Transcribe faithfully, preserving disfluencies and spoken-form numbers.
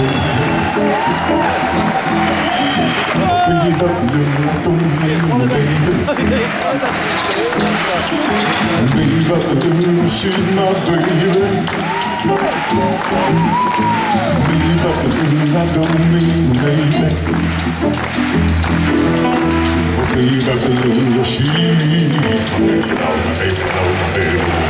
Baby, but you don't mean baby. Baby, but you she's my baby. Baby, but you I don't mean baby. Baby, but you she's my baby, my baby, my baby.